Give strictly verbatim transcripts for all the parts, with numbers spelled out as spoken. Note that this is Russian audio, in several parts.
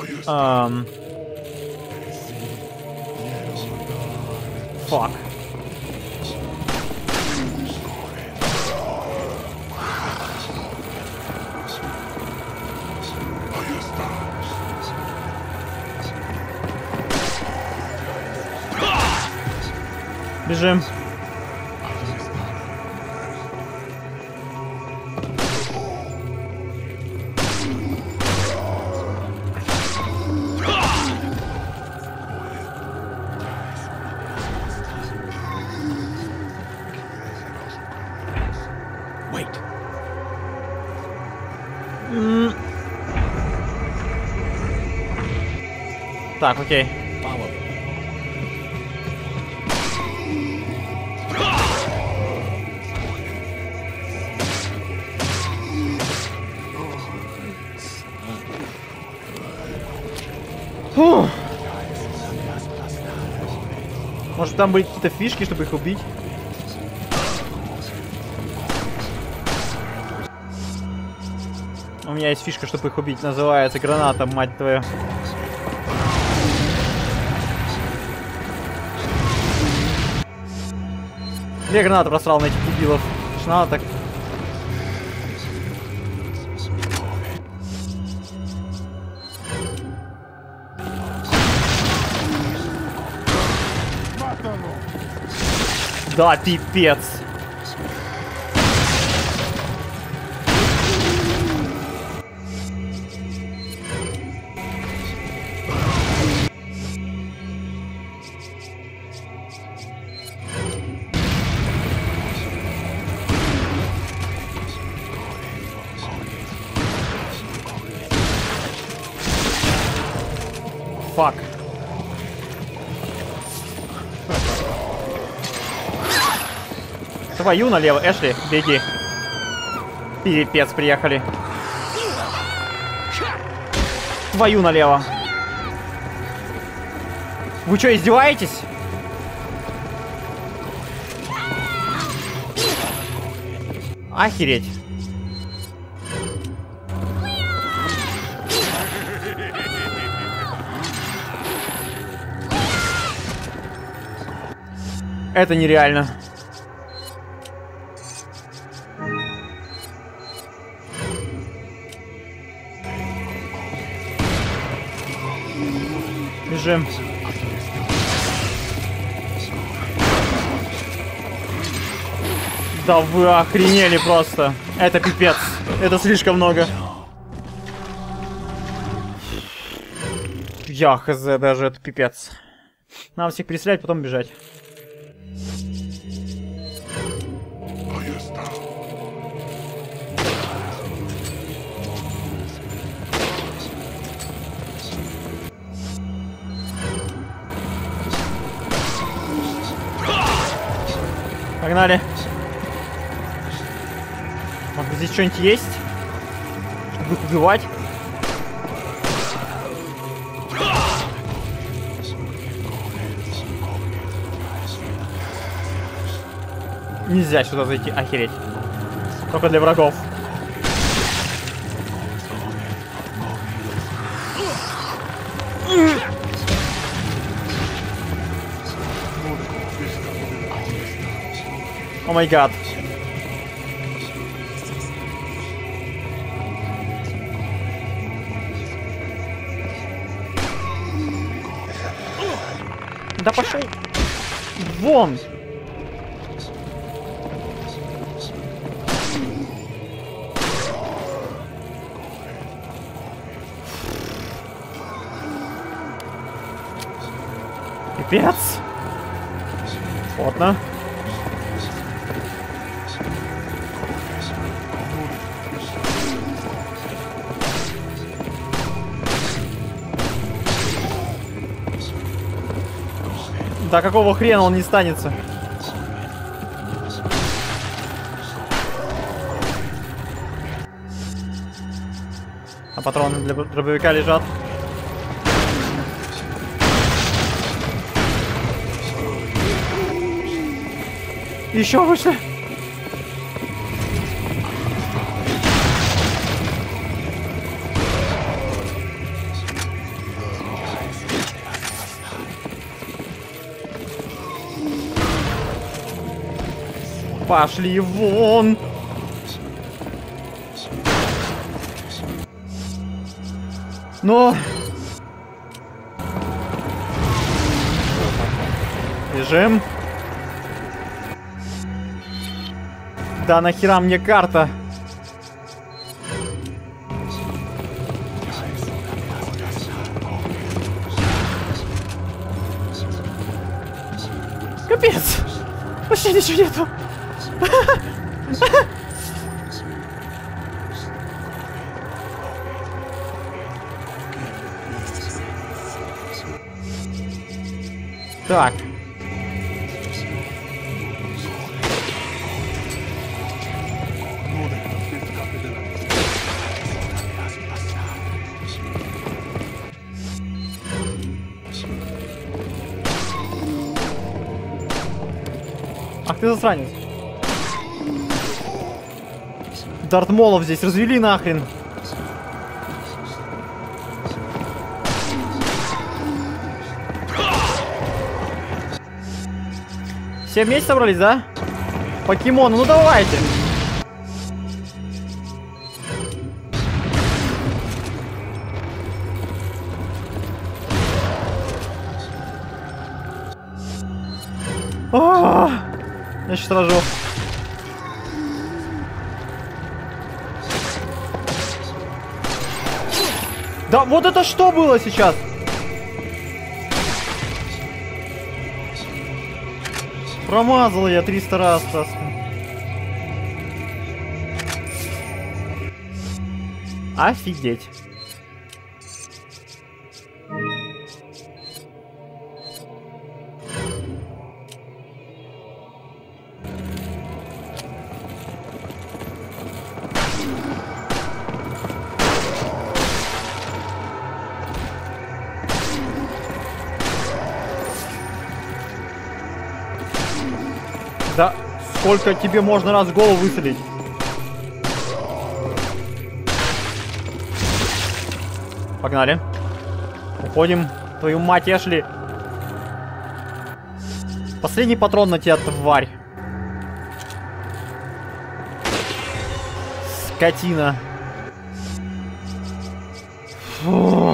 Эм... Фак. Бежим. М. Так, окей. Фух. Может, там были какие-то фишки, чтобы их убить? У меня есть фишка, чтобы их убить. Называется граната, мать твою. Две гранаты просрал на этих дебилов. Что надо так? Да, пипец. Фак. Твою налево, Эшли, беги. Пипец, приехали. Твою налево. Вы что, издеваетесь? Охереть. Это нереально. Бежим. Да вы охренели просто. Это пипец. Это слишком много. Я хз, даже это пипец. Надо всех перестрелять, потом бежать. Погнали. Может, здесь что-нибудь есть? Чтобы их убивать? Нельзя сюда зайти, охереть. Только для врагов. О май гад. Да пошел вон. Пипец. Плотно. Да какого хрена он не станется? А патроны для дробовика лежат. Еще выше. Пошли вон. Но... Бежим. Да нахера мне карта? Капец! Вообще ничего нету! Так. Ах ты засранец. Дартмолов здесь развели нахрен. Все вместе собрались, да? Покемоны, ну давайте. А-а-а! Я сейчас сражу. Да, вот это что было сейчас? Промазал я триста раз просто. Офигеть. Да, сколько тебе можно раз в голову выстрелить? Погнали. Уходим. Твою мать, Эшли. Последний патрон на тебя, тварь. Скотина. Фу.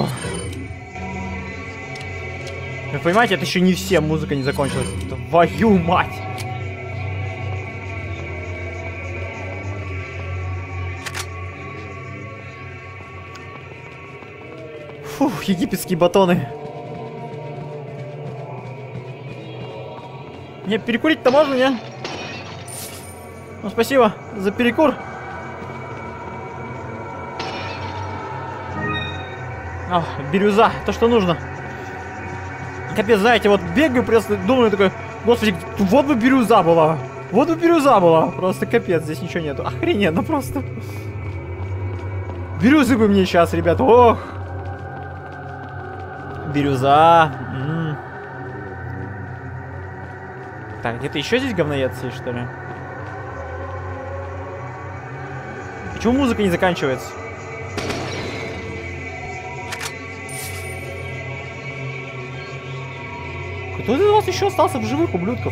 Вы понимаете, это еще не все, музыка не закончилась. Твою мать. Фух, египетские батоны. Мне перекурить-то можно, не? Ну, спасибо за перекур. Ах, бирюза, то, что нужно. Капец, знаете, вот бегаю, просто думаю такой, господи, вот бы бирюза была. Вот бы бирюза была. Просто капец, здесь ничего нету. Охрененно просто. Бирюзы бы мне сейчас, ребят. Ох. Бирюза. М-м. Так, где-то еще здесь говноед есть, что ли? Почему музыка не заканчивается? Кто из вас еще остался в живых, ублюдков?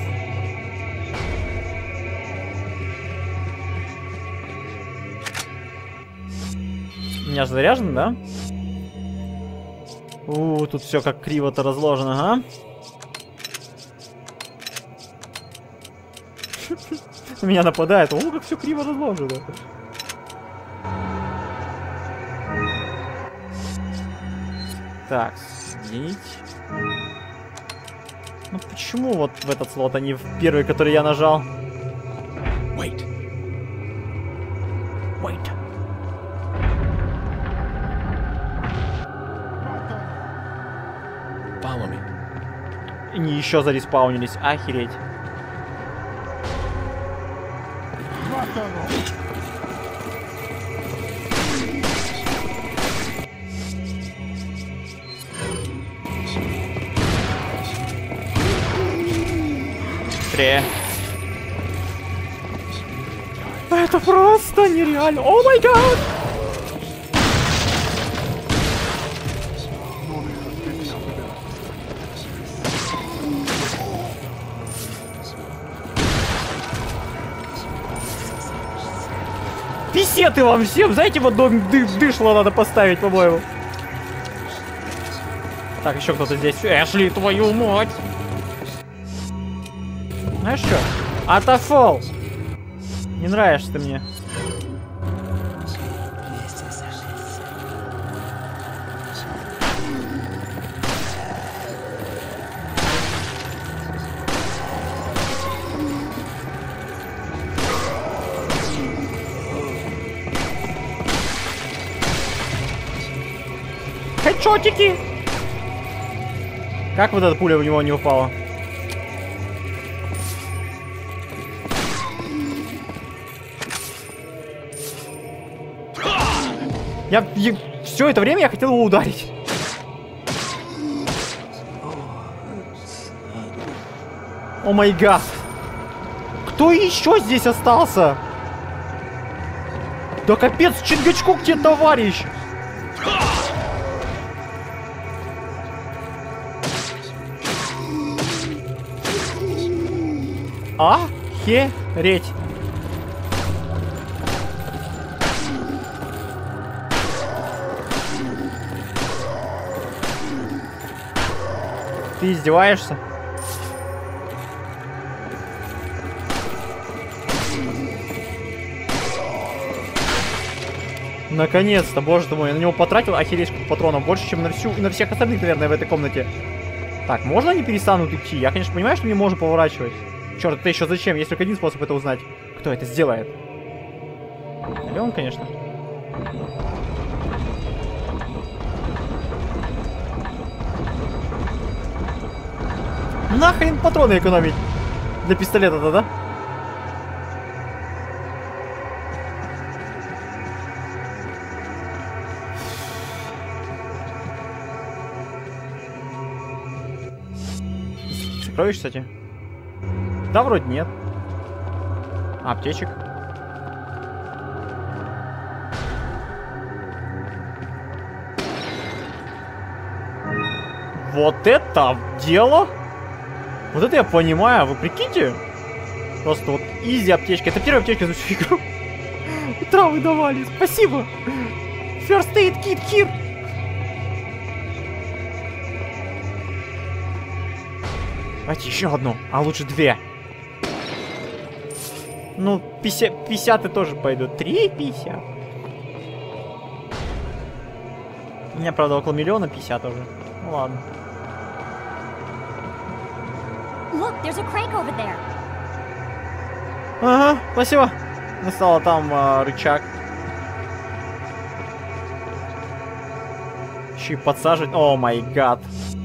У меня же заряжено, да? У, тут все как криво-то разложено, ага. На меня нападает. О, как все криво разложено. Так, соединить. Ну почему вот в этот слот, а не в первый, который я нажал? Wait. Wait. Follow me. Они еще зареспаунились, охереть. Быстрее. Это просто нереально. О май гад! пистолеты вам всем! Знаете, в одном ды дышло надо поставить, по-моему. Так, еще кто-то здесь. Эшли, твою мать! Знаешь что? Атафол! Не нравишься ты мне. Хедшотики! Как вот эта пуля в него не упала? Я, я все это время я хотел его ударить. О май гад. Кто еще здесь остался? Да капец, Чингачгук тебе, товарищ! Охереть! Ты издеваешься? Наконец-то, боже ты мой, я на него потратил охереть патронов больше, чем на всю на всех остальных, наверное, в этой комнате. Так, можно они перестанут идти? Я, конечно, понимаю, что мне можно поворачивать. Черт, это еще зачем? Есть только один способ это узнать. Кто это сделает? Или он, конечно. Нахрен патроны экономить для пистолета-то, да? Сокровищ, кстати? Да, вроде нет. Аптечек. Вот это дело! Вот это я понимаю, вы прикиньте? Просто вот изи аптечка. Это первая аптечка за всю игру. Травы давали, спасибо! First aid kit here! Давайте еще одну, а лучше две. Ну, пятьдесят, пятьдесят и тоже пойдут. три пятьдесят. У меня, правда, около миллиона пятьдесят уже. Ну ладно. Look, there's a crank over there. Ага, спасибо. Настало там а, рычаг. Еще и подсаживать. О май гад.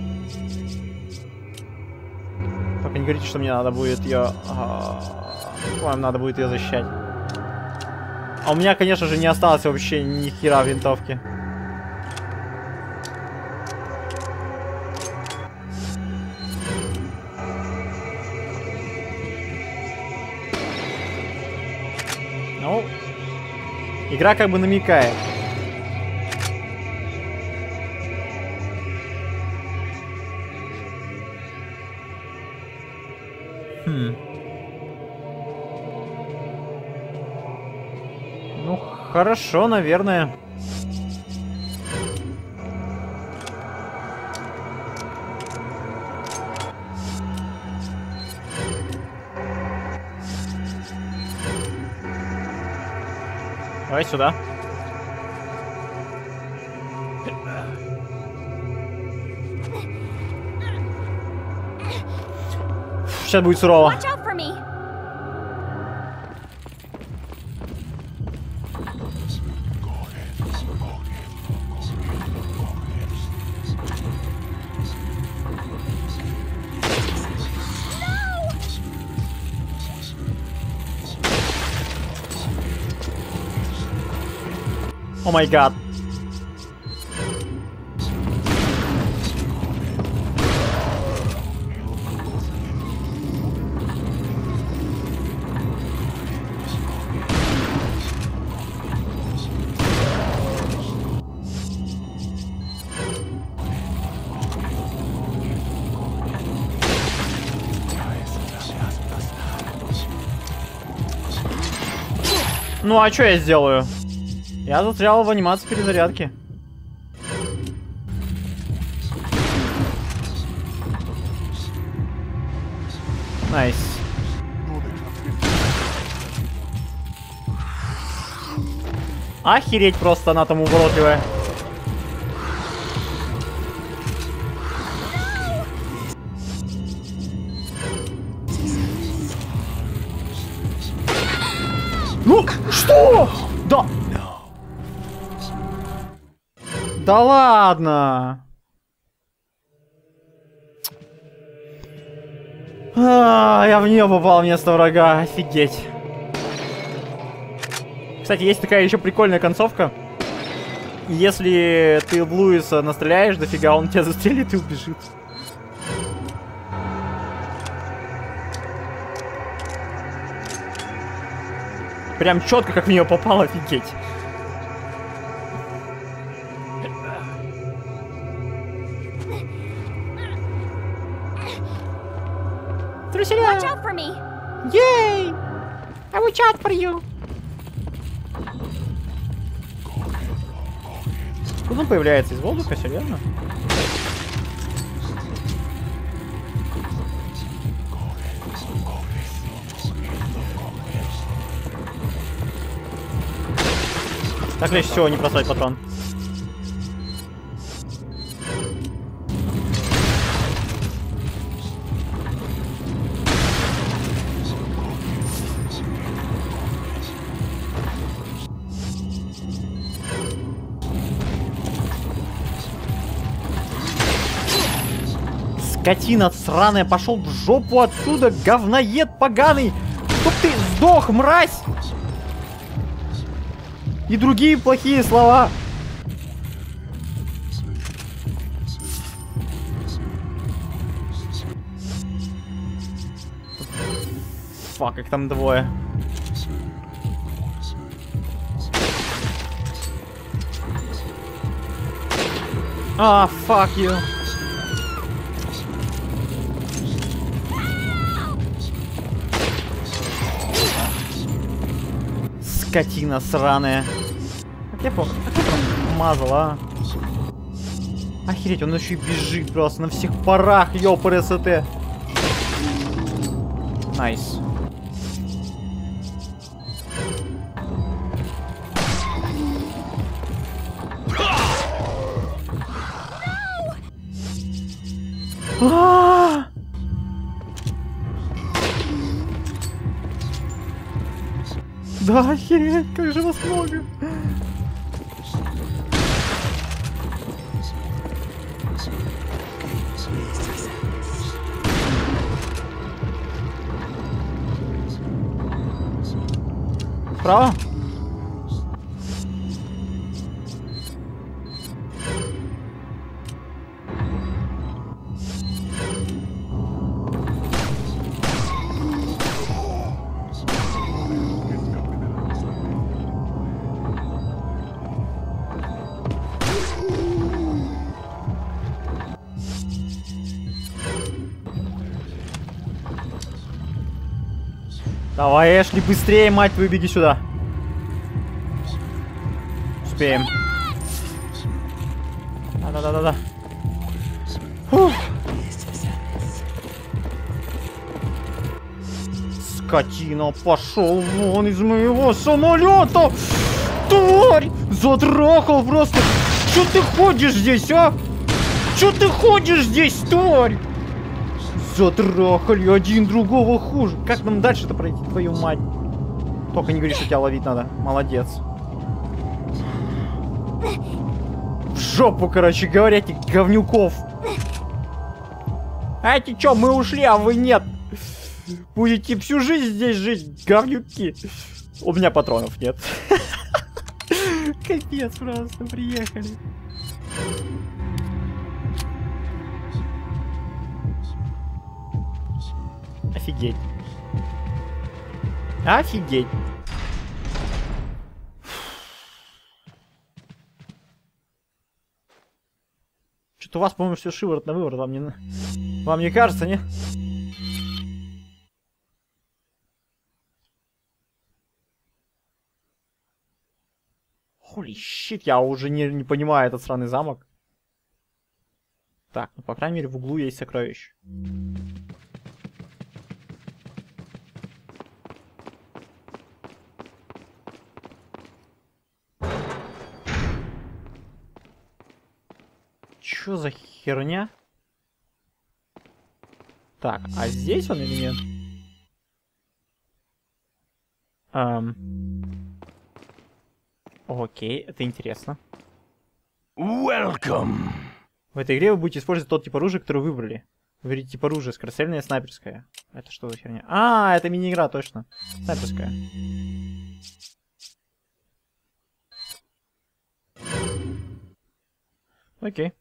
Только не говорите, что мне надо будет ее... А, вам надо будет ее защищать. А у меня, конечно же, не осталось вообще ни хера винтовки. Ну, игра как бы намекает. Хм. Ну, хорошо, наверное. Давай сюда. Сейчас будет сурово. О май гад. Ну а что я сделаю? Я застрял в анимации перезарядки. Найс. Охереть просто, она там уворотливая. Ну, что? Да. Да ладно. А, я в нее попал вместо врага. Офигеть. Кстати, есть такая еще прикольная концовка. Если ты в Луиса настреляешь дофига, он тебя застрелит и убежит. Прям четко как в нее попал, офигеть. Watch out for me. Yay! I watch out for you. Тут он появляется из воздуха, серьезно? Так лишь всего не бросать патрон. Скотина сраная, пошел в жопу отсюда, говноед поганый! Чтоб ты сдох, мразь! И другие плохие слова. Фак, их там двое. А, fuck you. Скотина сраная. Как я помню, как я там мазал, а? Охереть, он еще и бежит просто на всех парах, ёпр СТ. Найс. А-а-а! Да, охереть, как же вас много. Справа? Давай, Эшли, быстрее, мать твою, беги сюда. Успеем. Да-да-да-да-да. Скотина, пошел вон из моего самолета! Тварь! Затрахал просто! Че ты ходишь здесь, а? Че ты ходишь здесь, тварь? Затрахали один другого хуже. Как нам дальше-то пройти, твою мать? Только не говори, что тебя ловить надо. Молодец. В жопу, короче говоря, этих говнюков. А эти чё, мы ушли, а вы нет. Будете всю жизнь здесь жить, говнюки. У меня патронов нет. Капец просто, приехали. Офигеть. Офигеть. Что-то у вас, по-моему, все шиворот на выворот. Вам не, вам не кажется, не? Holy Holy shit, я уже не, не понимаю этот сраный замок. Так, ну по крайней мере в углу есть сокровище. Чё за херня? Так, а здесь он или нет? Эм... Окей, это интересно. Welcome. В этой игре вы будете использовать тот тип оружия, который вы выбрали. Выберите тип оружия, скорострельное, снайперское. Это что за херня? А, это мини-игра, точно. Снайперская. Окей.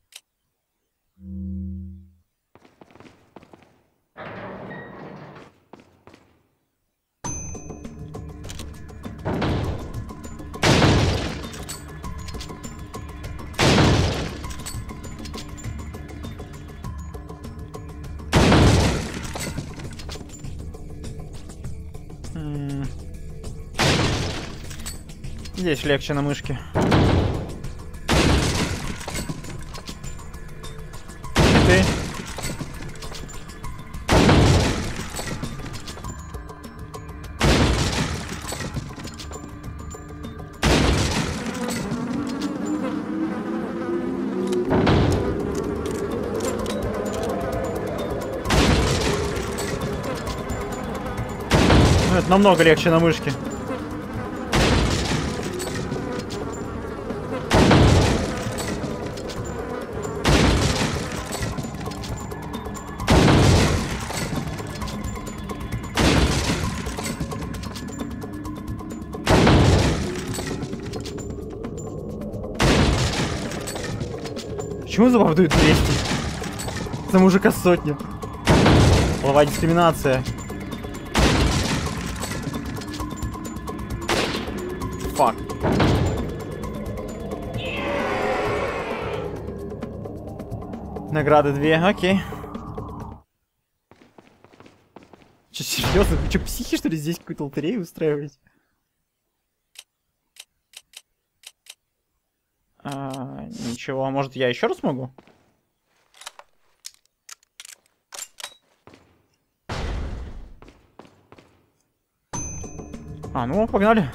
М. Здесь легче на мышке. Ты. Ну, это намного легче на мышке. Почему за баб дают двести? За мужика сотню. Половая дискриминация. Фак. Награды две, окей. Че, серьезно? Вы че, психи, что ли, здесь какую-то лотерею устраиваете? А, ничего, может я еще раз могу? А, ну, погнали.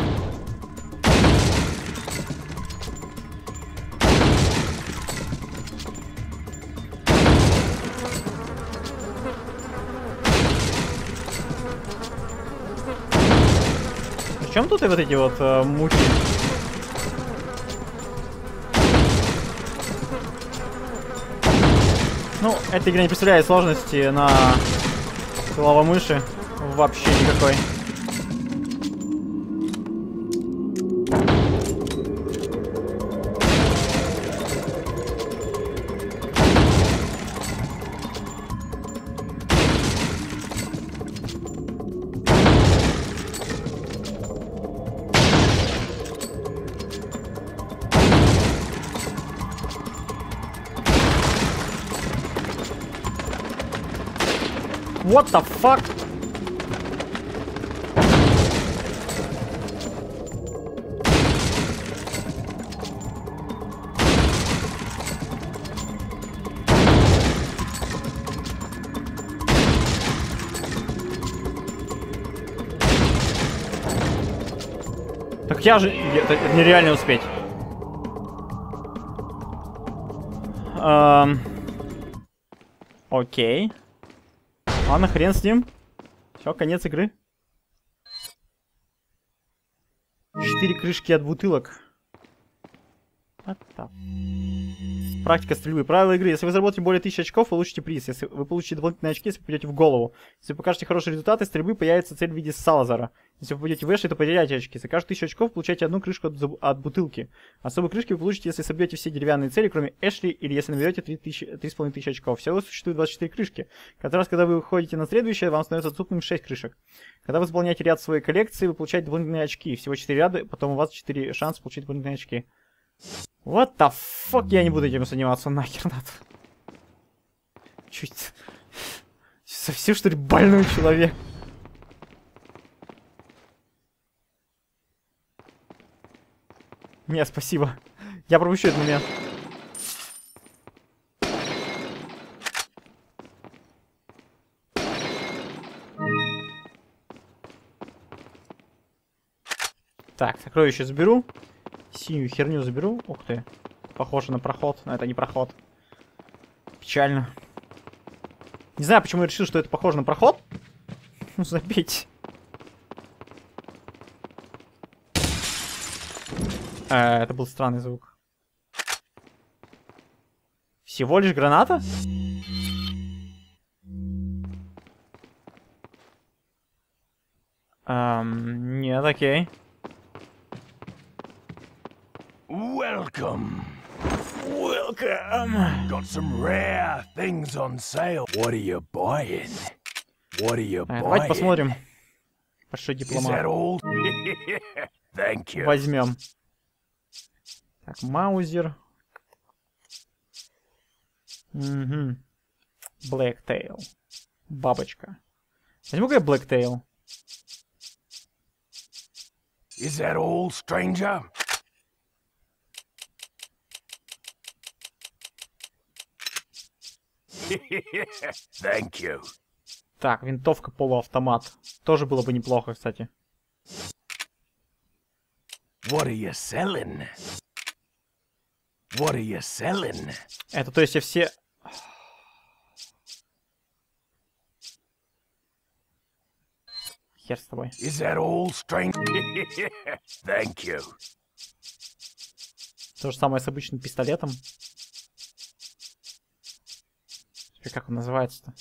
В чем тут и вот эти вот э, муки? Ну, эта игра не представляет сложности на клава мыши вообще никакой. What the fuck? Так я же... Это, это нереально успеть. Эм... Окей. Ладно, хрен с ним. Все, конец игры. Четыре крышки от бутылок. Практика стрельбы. Правила игры. Если вы заработаете более тысячи очков, вы получите приз. Если вы получите дополнительные очки, если попадете в голову. Если вы покажете хорошие результаты, стрельбы появится цель в виде Салазара. Если вы попадете в Эшли, то потеряете очки. За каждую тысячу очков получаете одну крышку от, от бутылки. Особые крышки вы получите, если собьете все деревянные цели, кроме Эшли, или если наберете три с половиной тысячи очков. Всего существует двадцать четыре крышки. Каждый раз, когда вы выходите на следующее, вам становится доступным шесть крышек. Когда вы заполняете ряд своей коллекции, вы получаете дополнительные очки. Всего четыре ряда, потом у вас четыре шанса получить дополнительные очки. What the fuck? Я не буду этим заниматься, нахер надо. Чуть... Совсем, что ли, больной человек? Не, спасибо. Я пропущу этот момент. Так, сокровище заберу. Синюю херню заберу. Ух ты. Похоже на проход, но это не проход. Печально. Не знаю, почему я решил, что это похоже на проход. Ну, забейте. А, это был странный звук. Всего лишь граната? Эм, нет, окей. Welcome. Welcome. Got some rare things on sale. What are you buying? What are you Так, buying? давайте посмотрим. Большой Is дипломат. that all? Thank you. Возьмем. Так, маузер. Угу. Blacktail. Бабочка. Возьму-ка я Blacktail. Is that all, stranger? Thank you. Так, винтовка полуавтомат. Тоже было бы неплохо, кстати. What are you selling? What are you selling? Это то есть я все... Хер с тобой. Is that all, stranger? Thank you. То же самое с обычным пистолетом. Теперь как он называется-то?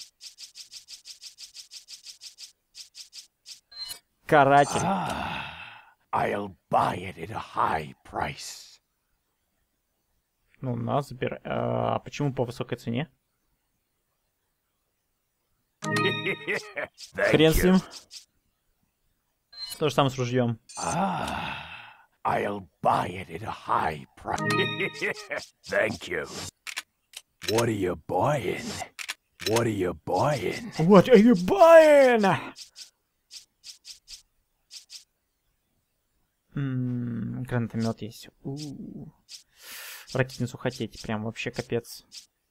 Каратель. Ah, I'll buy it at a high price. Ну, на, забирай. А почему по высокой цене? Хрен с ним. То же самое с ружьем. Ah, I'll buy it at a high price. Thank you. What are you buying? What are you buying? What are you buying? Ммм, гранатомет есть. У-у-у. Ракетницу хотеть, прям вообще капец.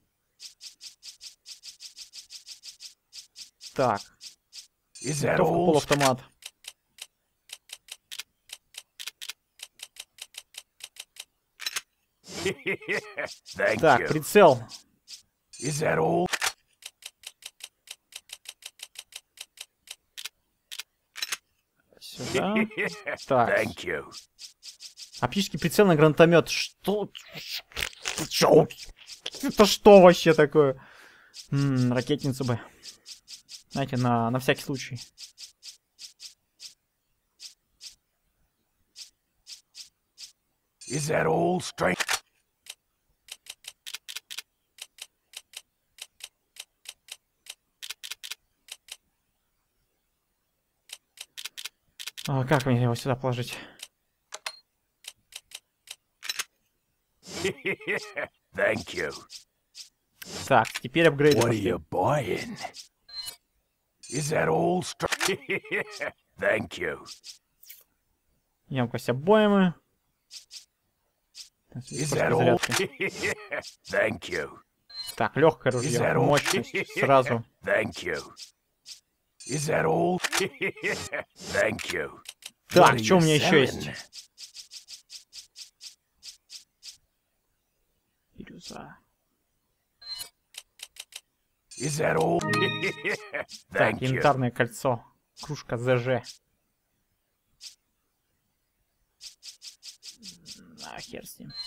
Так. Винтовка полуавтомат. Так, прицел. Is that all? Сюда. Так. Thank you. Оптический прицел на гранатомет. Что? Что? Это что вообще такое? М-м, ракетницу бы. Знаете, на, на всякий случай. Is that all, strength? А, как мне его сюда положить? Thank you. Так, теперь апгрейд. What are you buying? Is that all, strength? Thank you. Емкость обоймы. Is that all? Thank you. Так, легкое ружье. Is that all? Мощность сразу. Thank you. Is that all? Thank you. Так, What are что у you меня еще есть? selling? Бирюза. Is that all? Так, Thank you. янтарное кольцо. Кружка ЗЖ. А, хер с ним.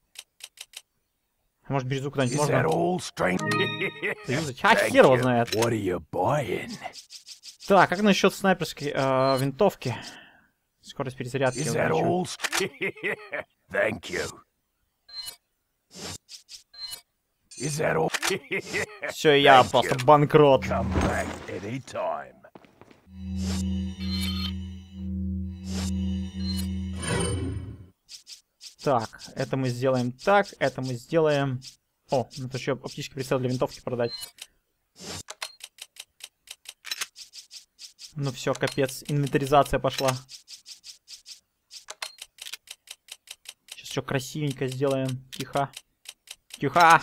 Может, бирюзу куда-нибудь Is that можно all, strength? заюзать? А, Thank хер его you. знает. What are you buying? Так, как насчет снайперской э, винтовки? Скорость перезарядки. Is that увеличу. all? Thank you. Is that all? Все, я Thank просто you. банкрот. Come back anytime. Так, это мы сделаем так, это мы сделаем... О, надо еще оптический прицел для винтовки продать. Ну все, капец, инвентаризация пошла. Сейчас все красивенько сделаем. Тихо. Тихо.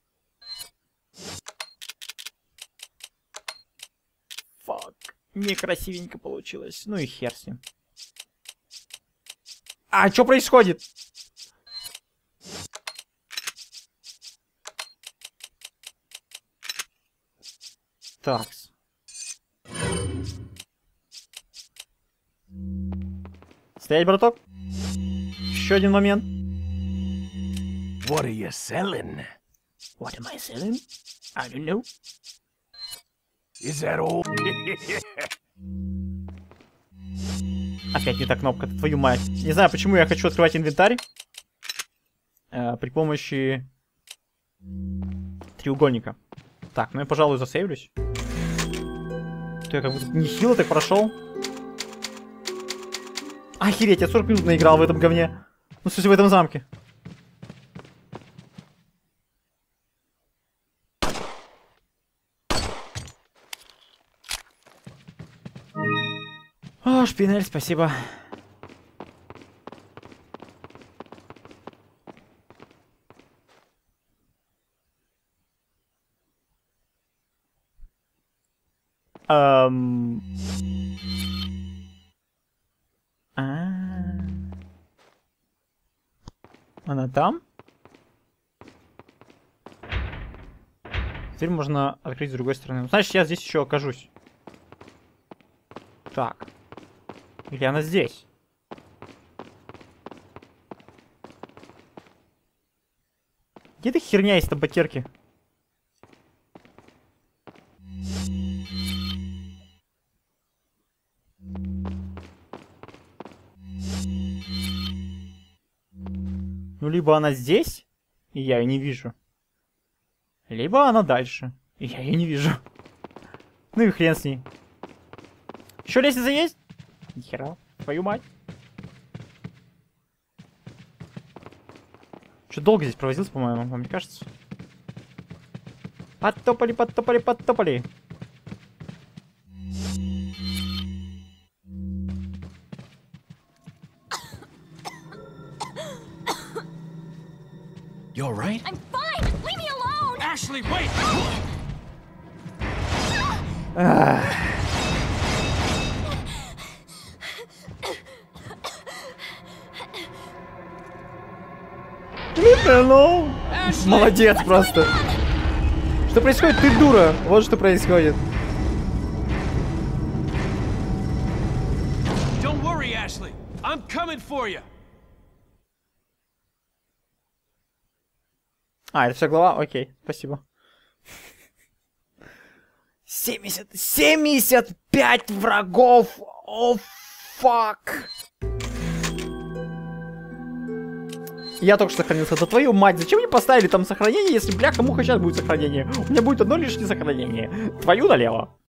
Фак. Некрасивенько получилось. Ну и хер с ним. А, что происходит? Так. Стоять, браток. Еще один момент. What are you selling? What am I selling? I don't know. Is that all? Опять не та кнопка, твою мать. Не знаю, почему я хочу открывать инвентарь. Э, при помощи треугольника. Так, ну я, пожалуй, засейвлюсь. То я как будто нехило так прошел. Охереть, я сорок минут наиграл в этом говне. Ну, в смысле, в этом замке. О, шпинель, спасибо. Эм... А, она там? Теперь можно открыть с другой стороны. Значит, я здесь еще окажусь. Так. Или она здесь? Где эта херня из табакерки? Ну, либо она здесь, и я ее не вижу. Либо она дальше, и я ее не вижу. Ну и хрен с ней. Еще лестница есть? Нихера, твою мать. Что долго здесь провозился, по-моему, вам не кажется? Подтопали, подтопали, подтопали. You all right? I'm fine! Leave me alone! Ashley, wait! Ну, молодец просто. Что происходит? Ты дура. Вот что происходит. Don't worry, Ashley. I'm coming for you. А, это вся глава? Окей, спасибо. семьдесят, семьдесят пять врагов! О, фак! Я только что сохранился. Да твою мать, зачем мне поставили там сохранение, если бляха-муха сейчас будет сохранение? У меня будет одно лишнее сохранение. Твою налево.